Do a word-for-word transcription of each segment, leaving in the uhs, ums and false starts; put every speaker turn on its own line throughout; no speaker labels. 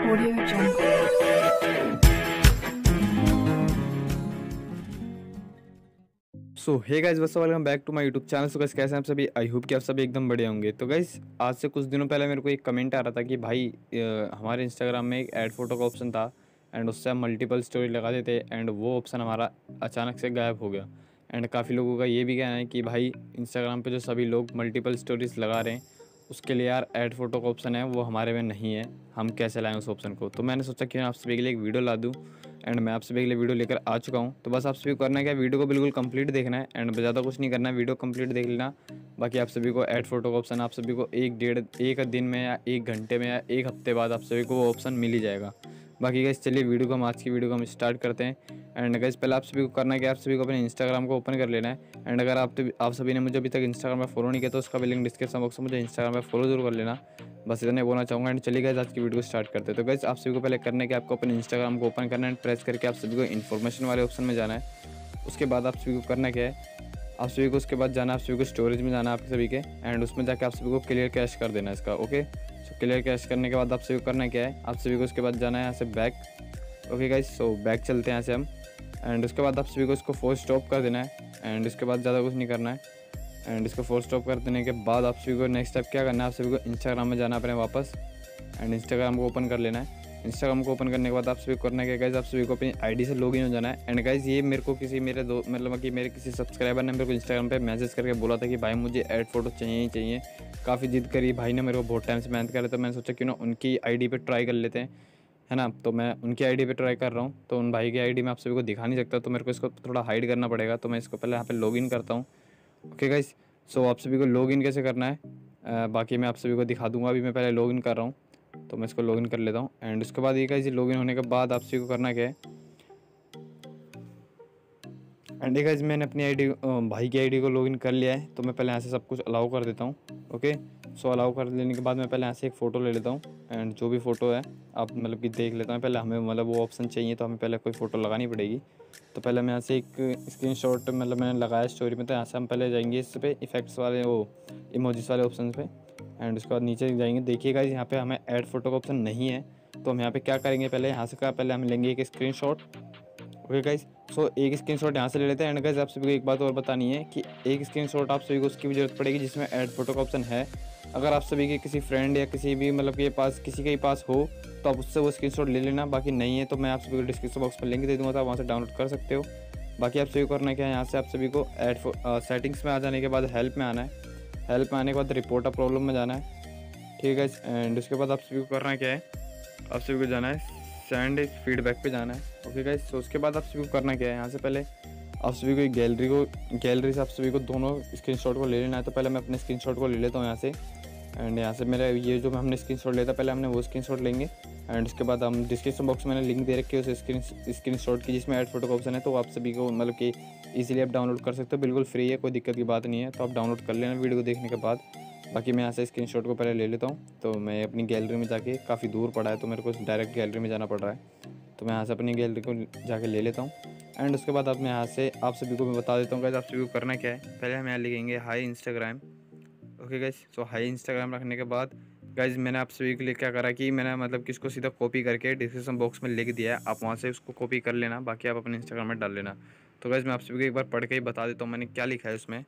Audio Jungle.
So hey guys what's up, welcome back to my YouTube channel. So guys कैसे हैं आप सभी? I hope कि आप सभी एकदम बढ़िया होंगे। तो गाइस आज से कुछ दिनों पहले मेरे को एक कमेंट आ रहा था कि भाई अ, हमारे इंस्टाग्राम में एक ऐड फोटो का ऑप्शन था एंड उससे हम मल्टीपल स्टोरी लगा देते एंड वो ऑप्शन हमारा अचानक से गायब हो गया। एंड काफ़ी लोगों का ये भी कहना है कि भाई इंस्टाग्राम पे जो सभी लोग मल्टीपल स्टोरीज लगा रहे हैं उसके लिए यार ऐड फोटो का ऑप्शन है वो हमारे में नहीं है, हम कैसे लाएं उस ऑप्शन को। तो मैंने सोचा कि मैं आप सभी के लिए एक वीडियो ला दूं एंड मैं आप सभी के लिए वीडियो लेकर आ चुका हूं। तो बस आप सभी को करना है क्या, वीडियो को बिल्कुल कंप्लीट देखना है एंड ज़्यादा कुछ नहीं करना है, वीडियो कंप्लीट देख लेना। बाकी आप सभी को ऐड फोटो का ऑप्शन आप सभी को एक डेढ़ एक दिन में या एक घंटे में या एक हफ्ते बाद आप सभी को वो ऑप्शन मिल ही जाएगा। बाकी गाइस चलिए वीडियो को हम आज की वीडियो को हम स्टार्ट करते हैं। एंड गाइस पहले आप सभी को करना है कि आप सभी को अपने इंस्टाग्राम को ओपन कर लेना है। एंड अगर आप आप सभी ने मुझे अभी तक इंस्टाग्राम पर फॉलो नहीं किया तो उसका भी लिंक डिस्क्रिप्शन बॉक्स में मुझे इंस्टाग्राम पर फॉलो जरूर कर लेना। बस इतना बोलना चाहूँगा। एंड चलिए गाइस आज की वीडियो को स्टार्ट करते हैं। तो गाइस आप सभी को पहले करना है कि आपको अपने इंस्टाग्राम को ओपन करना है एंड प्रेस करके आप सभी को इन्फॉर्मेशन वाले ऑप्शन में जाना है। उसके बाद आप सभी को करना क्या है, आप सभी को उसके बाद जाना है, आप सभी को स्टोरेज में जाना है आपके सभी के एंड उसमें जाके आप सभी को क्लियर कैश कर देना है इसका। ओके सो क्लियर कैश करने के बाद आप सभी को करना क्या है, आप सभी को उसके बाद जाना है यहाँ से back. Okay guys so back चलते हैं यहाँ से हम एंड उसके बाद आप सभी को इसको फोर्स स्टॉप कर देना है एंड उसके बाद ज़्यादा कुछ नहीं करना है। एंड इसको फोर्स स्टॉप कर देने के बाद आप सभी को नेक्स्ट स्टेप क्या करना है, आप सभी को इंस्टाग्राम में जाना अपने वापस एंड इंस्टाग्राम को ओपन कर लेना है। इंस्टाग्राम को ओपन करने के बाद आप सभी को करना है गाइस, आप सभी को अपनी आईडी से लॉगिन हो जाना है। एंड गाइस ये मेरे को किसी मेरे दो मतलब कि मेरे किसी सब्सक्राइबर ने मेरे को इंस्टाग्राम पे मैसेज करके बोला था कि भाई मुझे ऐड फोटो चाहिए ही चाहिए। काफ़ी जिद करी भाई ने, मेरे को बहुत टाइम से मेहनत कर रहे, तो मैंने सोचा क्यों ना उनकी आईडी पे ट्राई कर लेते हैं, है ना। तो मैं उनकी आईडी पे ट्राई कर रहा हूँ। तो उन भाई की आईडी मैं आप सभी को दिखा नहीं सकता, तो मेरे को इसको थोड़ा हाइड करना पड़ेगा। तो मैं इसको पहले यहाँ पे लॉगिन करता हूँ। ओके गाइस सो आप सभी को लॉगिन कैसे करना है आ, बाकी मैं आप सभी को दिखा दूंगा। अभी मैं पहले लॉगिन कर रहा हूँ तो मैं इसको लॉगिन कर लेता हूँ। एंड उसके बाद ये गाइस लॉगिन होने के बाद आप सभी को करना क्या है, एंड ये गाइस मैंने अपनी आईडी भाई की आईडी को लॉगिन कर लिया है। तो मैं पहले यहाँ से सब कुछ अलाउ कर देता हूँ। ओके सो अलाउ कर लेने के बाद मैं पहले यहाँ से एक फ़ोटो ले लेता हूँ एंड जो भी फ़ोटो है आप मतलब कि देख लेता हूँ। पहले हमें मतलब वो ऑप्शन चाहिए तो हमें पहले कोई फ़ोटो लगानी पड़ेगी। तो पहले मैं यहाँ से एक स्क्रीनशॉट मतलब मैंने लगाया स्टोरी में, तो यहाँ से हम पहले जाएंगे इस पे इफेक्ट्स वाले वो इमोजीज वाले ऑप्शन पे एंड उसके बाद नीचे जाएंगे। देखिएगा यहाँ पे हमें ऐड फोटो का ऑप्शन नहीं है, तो हम यहाँ पे क्या करेंगे, पहले यहाँ से क्या पहले हम लेंगे एक स्क्रीनशॉट। ओके गाइस सो एक स्क्रीनशॉट यहाँ से ले लेते हैं। एंड गाइस आप सभी को एक बात और बतानी है कि एक स्क्रीनशॉट आप सभी को उसकी भी जरूरत पड़ेगी जिसमें ऐड फोटो का ऑप्शन है। अगर आप सभी के किसी फ्रेंड या किसी भी मतलब के पास किसी के पास हो तो आप उससे वो स्क्रीनशॉट ले लेना, बाकी नहीं है तो मैं आप सभी को डिस्क्रिप्शन बॉक्स में लिंक दे दूँगा, तो आप वहाँ से डाउनलोड कर सकते हो। बाकी आप सभी को करना क्या है, यहाँ से आप सभी को ऐड सेटिंग्स में आ जाने के बाद हेल्प में आना है। हेल्प में आने के बाद रिपोर्ट अ प्रॉब्लम में जाना है, ठीक है। एंड उसके बाद आप सभी को करना क्या है, आप सभी को जाना है सेंड फीडबैक पे जाना है। ओके गाइस तो उसके बाद आप सभी को करना क्या है, यहाँ से पहले आप सभी को गैलरी को गैलरी से आप सभी को दोनों स्क्रीनशॉट को ले लेना है। तो पहले मैं अपने स्क्रीनशॉट को ले लेता हूँ यहाँ से एंड यहाँ से मेरा ये जो हमने स्क्रीनशॉट लेता पहले हमने वो स्क्रीनशॉट लेंगे एंड उसके बाद हम डिस्क्रिप्शन बॉक्स में मैंने लिंक दे रखी है उस स्क्रीन स्क्रीनशॉट की जिसमें ऐड फोटो का ऑप्शन है। तो आप सभी को मतलब कि इजीली आप डाउनलोड कर सकते हो, बिल्कुल फ्री है, कोई दिक्कत की बात नहीं है। तो आप डाउनलोड कर लेना वीडियो को देखने के बाद। बाकी मैं यहाँ से स्क्रीनशॉट को पहले ले लेता हूँ। तो मैं अपनी गैलरी में जाके, काफ़ी दूर पड़ा है तो मेरे को डायरेक्ट गैलरी में जाना पड़ रहा है, तो मैं यहाँ से अपनी गैलरी को जाके ले लेता हूँ। एंड उसके बाद अब मैं यहाँ से आप सभी को मैं बता देता हूँ गाइस आप सभी को करना क्या है। पहले हम यहाँ लिखेंगे hi Instagram. Okay guys so hi Instagram रखने के बाद गाइस मैंने आप सभी के लिए क्या करा कि मैंने मतलब कि इसको सीधा कॉपी करके डिस्क्रिप्शन बॉक्स में लिख दिया है, आप वहाँ से उसको कॉपी कर लेना, बाकी आप अपने इंस्टाग्राम में डाल लेना। तो गाइस मैं आप सभी को एक बार पढ़ के ही बता देता हूँ मैंने क्या लिखा है उसमें।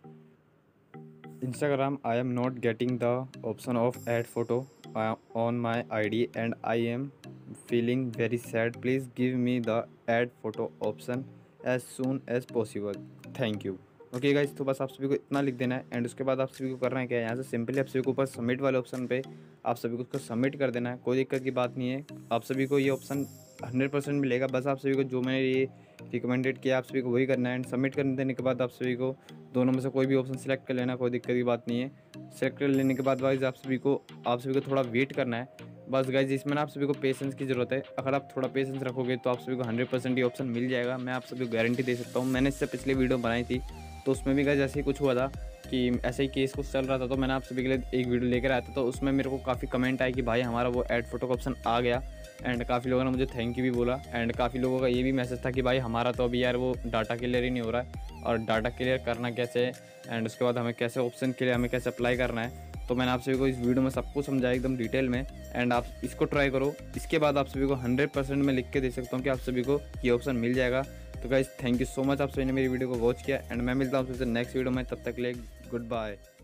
Instagram, I am not getting the option of add photo uh, on my I D and I am feeling very sad. Please give me the add photo option as soon as possible. Thank you. Okay guys तो बस आप सभी को इतना लिख देना है and उसके बाद आप सभी को करना है क्या है, यहाँ से सिंपली आप सभी को ऊपर सबमिट वाले ऑप्शन पे आप सभी को उसको सबमिट कर देना है। कोई दिक्कत की बात नहीं है, आप सभी को ये ऑप्शन हंड्रेड परसेंट मिलेगा। बस आप सभी को जो मैंने ये रिकमेंडेड किया आप सभी को वही करना है एंड सबमिट कर देने के बाद आप सभी को दोनों में से कोई भी ऑप्शन सेलेक्ट कर लेना, कोई दिक्कत की बात नहीं है। सेलेक्ट कर लेने के बाद गाइस आप सभी को आप सभी को थोड़ा वेट करना है बस गाइस, इसमें ना आप सभी को पेशेंस की ज़रूरत है। अगर आप थोड़ा पेशेंस रखोगे तो आप सभी को हंड्रेड परसेंट ये ऑप्शन मिल जाएगा, मैं आप सभी को गारंटी दे सकता हूँ। मैंने इससे पिछले वीडियो बनाई थी तो उसमें भी गाइस ऐसे ही कुछ हुआ था कि ऐसे ही केस कुछ चल रहा था, तो मैंने आप सभी के लिए एक वीडियो लेकर आया था। तो उसमें मेरे को काफ़ी कमेंट आए कि भाई हमारा वो ऐड फोटो का ऑप्शन आ गया एंड काफ़ी लोगों ने मुझे थैंक यू भी बोला एंड काफ़ी लोगों का ये भी मैसेज था कि भाई हमारा तो अभी यार वो डाटा क्लियर ही नहीं हो रहा है और डाटा क्लियर करना कैसे है एंड उसके बाद हमें कैसे ऑप्शन के लिए हमें कैसे अप्लाई करना है। तो मैंने आप सभी को इस वीडियो में सब कुछ समझाया एकदम डिटेल में, एंड आप इसको ट्राई करो। इसके बाद आप सभी को हंड्रेड परसेंट मैं लिख के दे सकता हूँ कि आप सभी को ये ऑप्शन मिल जाएगा। तो guys thank you so much, आप सभी ने मेरी वीडियो को वॉच किया, एंड मैं मिलता हूँ आपसे नेक्स्ट वीडियो में। तब तक के लिए गुड बाय।